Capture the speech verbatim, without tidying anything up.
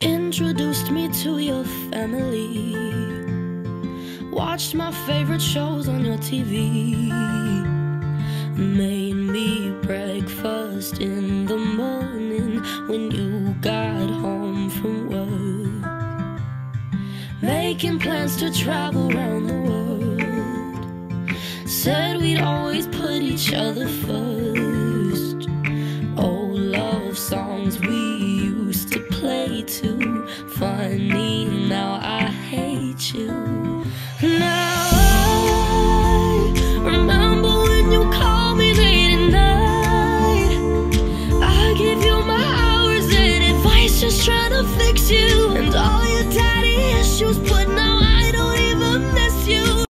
Introduced me to your family, watched my favorite shows on your T V, made me breakfast in the morning when you got home from work, making plans to travel around the world, said we'd always put each other first.